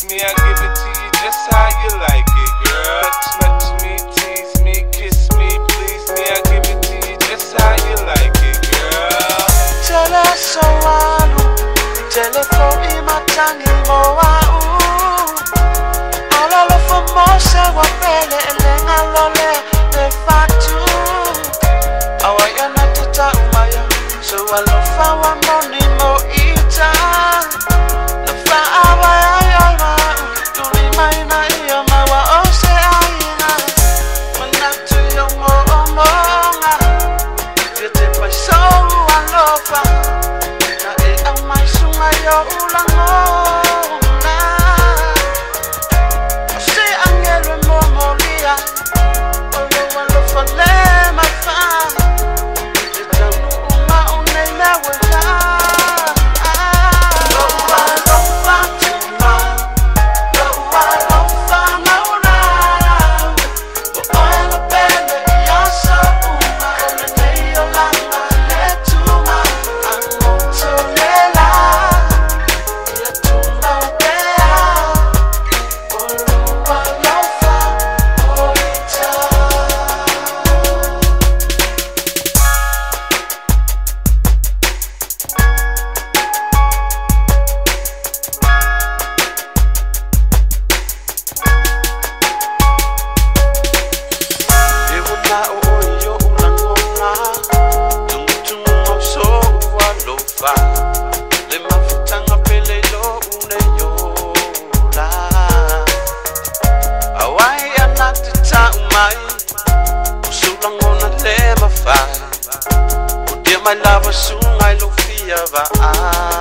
me, I give it to you just how you like it, girl. Touch me, tease me, kiss me, please me, I give it to you just how you like it, girl. Telesoalu, telefoni matangi moa Alofa mose wapele elenga lole de fatu Awaya na tita umaya So alofa wa moni mo ita Nafa awaya yama Tuli maina iya mawa ose aina Manatu yomo omonga Yete paiso alofa Na e au mai sunga yo ulango My love was soon I look fear